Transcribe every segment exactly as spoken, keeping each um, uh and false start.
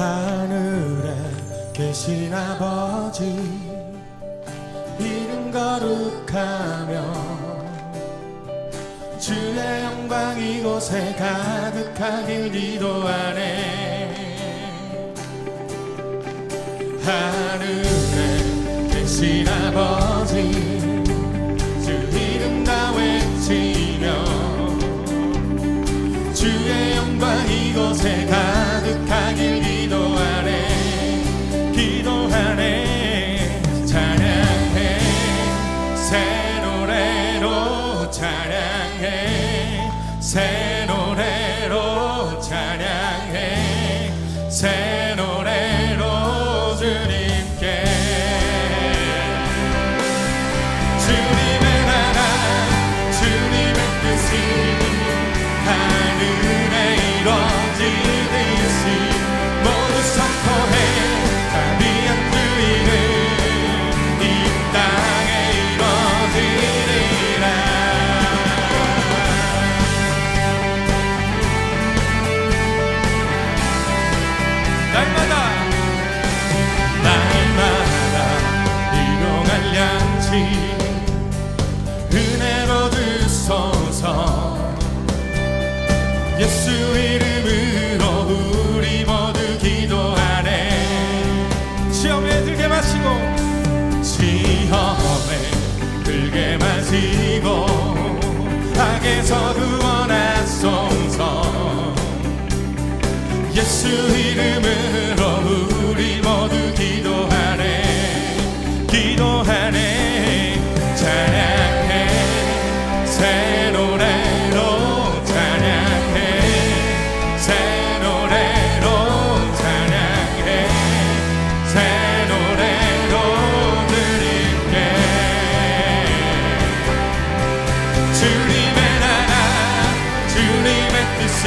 하늘에 계신 아버지 이름 거룩하며 주의 영광 이곳에 가득하길 기도하네. 하늘에 계신 아버지 주 이름 다 외치며 주의 영광 이곳에 가득하길 기도하네. 기도하네. 찬양해 새 노래로 찬양해 새 노래로 찬양해 새 노래로 주님께 주님의 나라 주님의 뜻이 하늘에 이루어지듯이 모두 선포해 자비한 주 이름 이 땅에 이루어지리라. 날마다 날마다 일용할 양식 은혜로 주소서. 예수 이름으로 우리 모두 기도하네. 시험에 들게 마시고 시험에 들게 마시고 악에서 구원하소서. 예수 이름으로 우리 모두 기도하네. 기도하네. 찬양해 새 노래로 찬양해 새 노래로 찬양해 새 노래로 드릴게. 주님의 나라 주님의 뜻이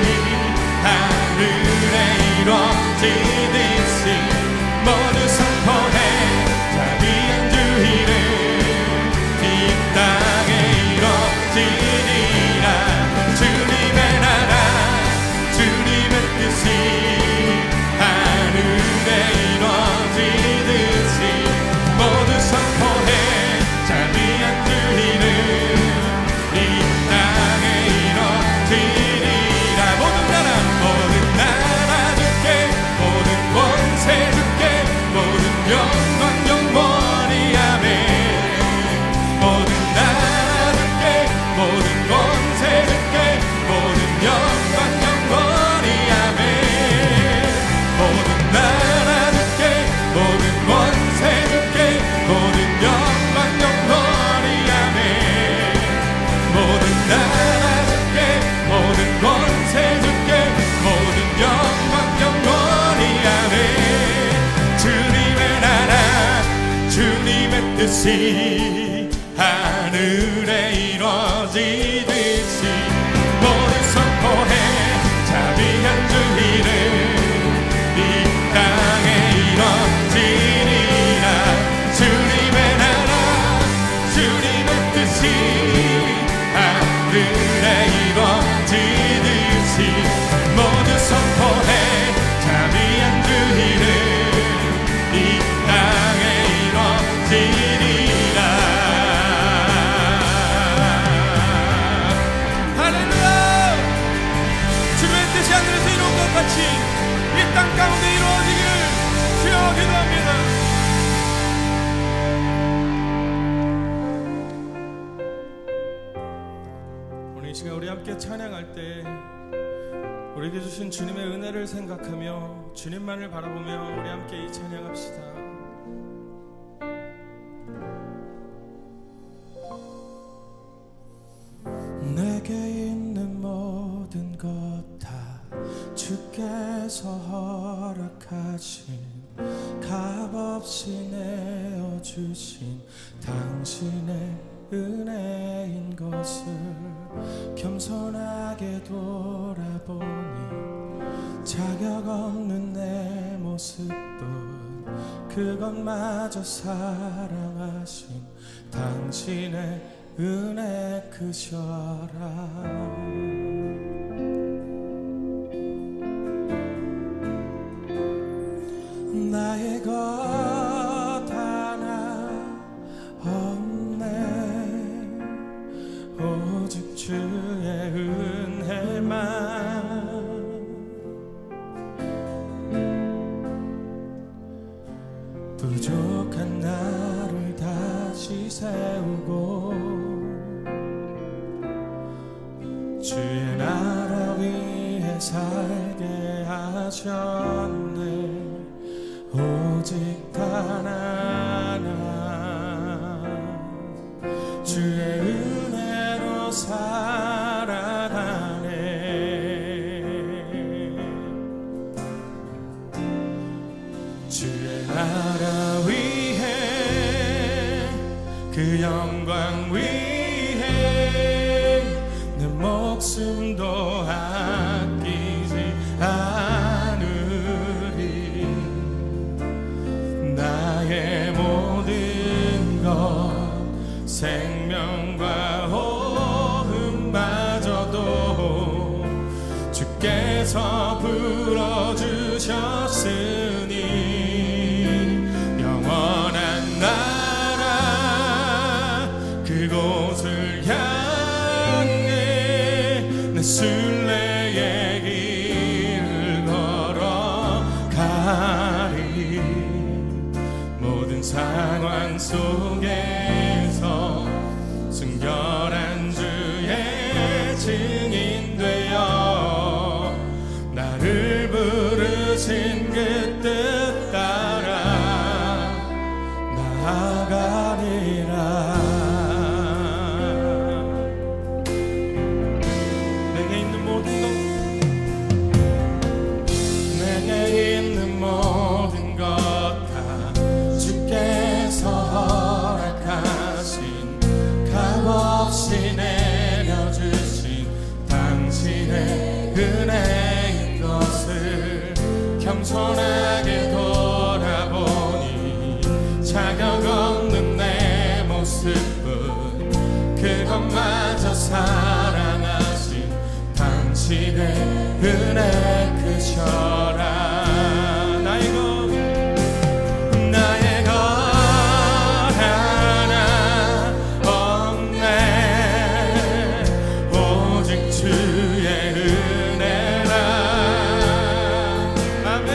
하늘에 이루어지듯이 모두 선포해 자비한 주 이름 이 땅에 이루어지리라. 주님의 나라 주님의 뜻이 하늘에 이루어지듯이 모두 선포해 자비한 주 이름 이 땅에 이루어지리라. 모든 나라 모든 나라 주께 모든 권세 주께 모든 영광 영원히 아멘. 모든 나라 주께 모든 권세 주께 모든 영광 영원히 아멘. 모든 나라 주께 모든 권세 주께 모든 영광 영원히 아멘. 모든 나라 주께 모든 권세 주께 모든 영광 영원히 아멘. 주님의 나라 주님의 뜻이 하늘에 이루어지듯이 모두 선포해 자비한 주 이름 이 땅에 이루어지리라. 주님의 나라 주님의 뜻이 하늘에 이루어지듯이 모두 선포해 자비한 주 이름 이 땅에 이루어지리라. 할렐루야. 주님의 뜻이 하늘에서 이룬 것 같이 이 땅 가운데 이루어지기를 주여 기도합니다. 오늘 이 시간 우리 함께 찬양할 때 우리에게 주신 주님의 은혜를 생각하며 주님만을 바라보며 우리 함께 이 찬양합시다. 내게 있는 모든 것 다 주께서 허락하신 값없이 내어주신 당신의 은혜인 것을 겸손하게 돌아보니 자격 없는 내 모습뿐 그것마저 사랑하신 당신의 은혜 크셔라. 살게 하셨네. 오직 단 하나 주의 은혜로 살아가네. 주의 나라 위해 그 영광 위해 내 목숨도 아끼지 않으리. 나의 모든 것 생명과 호흡마저도 주께서 불어주셨으니 영원한 나라 그곳을 향해 내 순례의 길을 걸어가리. 모든 상황 속에서 순결한 주의 증인 되어 나를 부르신 그 뜻 따라 나아가리라. 내게 있는 모든 것 내게 있는 모든 것 다 주께서 허락하신 값없이 내려주신 당신의 은혜인 것을 겸손하게 돌아보니 자격 없는 내 모습은 그것마저 사랑하신 당신의 은혜 크셔라. 나의 것 나의 것 하나 없네. 오직 주의 은혜라. 아멘.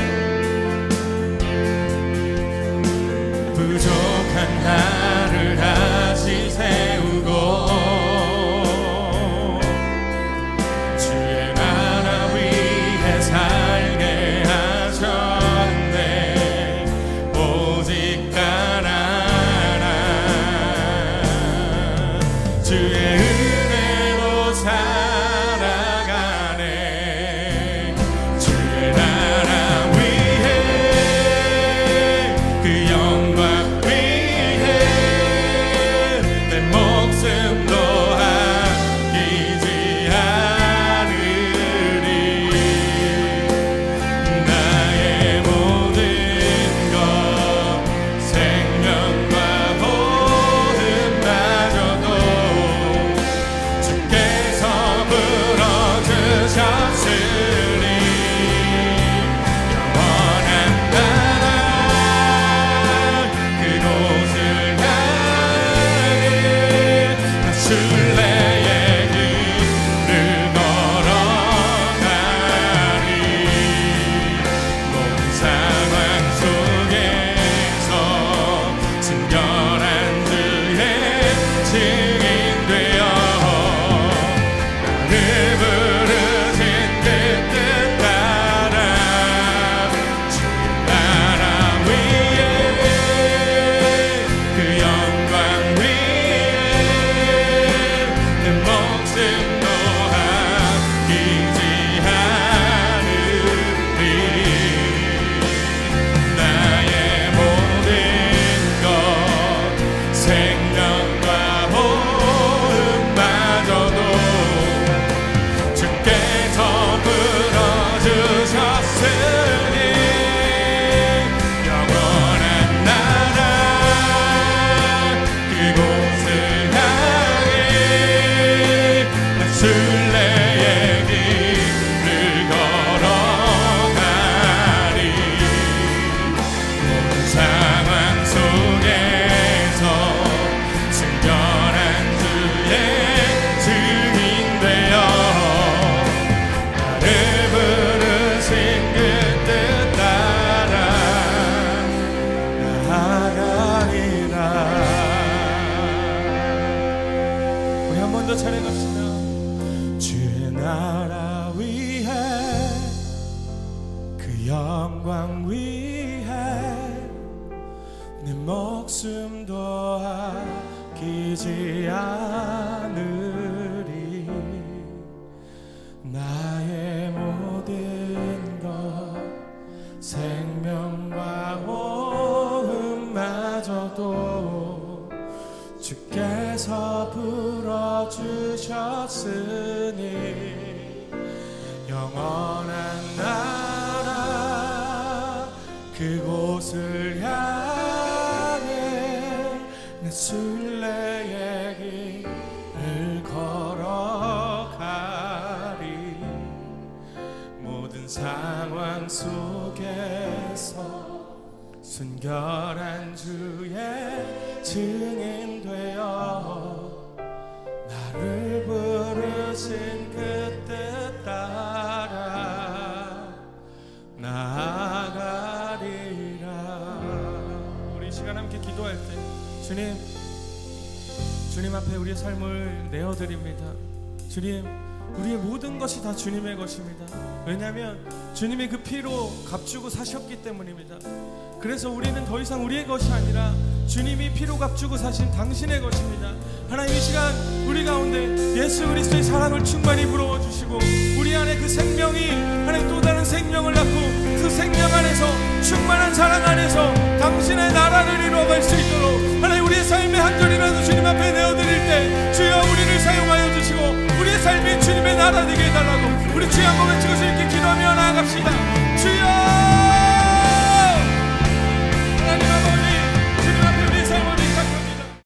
부족한 나를 다시 세우고 주의 나라 위해 살게 하셨네. 오직 단 하나 주의 은혜로 살아가네. 주의 나라 위해 그 영광 위해 내 목숨도 아끼지 않으리. 나의 모든 것 생명과 호흡마저도 주께서 불어주셨으니 영원한 나라 그곳을 향해 나 순례의 길을 걸어가리. 모든 상황 속에서 순결한 주의 증인 되어 나를 부르신 그 뜻 따라 주의 나라 위에 그 영광 위에 내 목숨도 아끼지 않으리. 나의 모든 것 생명과 호흡마저도 주께서 불어주셨으니 영원한 나라 그곳을 향해 내 순례의 길을 걸어가리. 모든 상황 속에서 순결한 주의 증인 되어 나를 부르신 그 뜻 따라 나아가리라. 우리 한 번 더 찬양합시다. 주의 나라 위해 영광 위해 내 목숨도 아끼지 않으리. 나의 모든 것 생명과 호흡마저도 주께서 불어주셨으니 영원한 나라 그곳을 향해 내 순례의 길을 걸어가리. 모든 상황 속에서 순결한 주의 증인 되어 나를 부르신 그 뜻 따라 나아가리라. 우리 시간 함께 기도할 때 주님, 주님 앞에 우리의 삶을 내어드립니다. 주님, 우리의 모든 것이 다 주님의 것입니다. 왜냐하면 주님의 그 피로 값주고 사셨기 때문입니다. 그래서 우리는 더 이상 우리의 것이 아니라 주님이 피로 값주고 사신 당신의 것입니다. 하나님, 이 시간 우리 가운데 예수 그리스도의 사랑을 충만히 부어주시고 우리 안에 그 생명이 하나님 또 다른 생명을 낳고 그 생명 안에서 충만한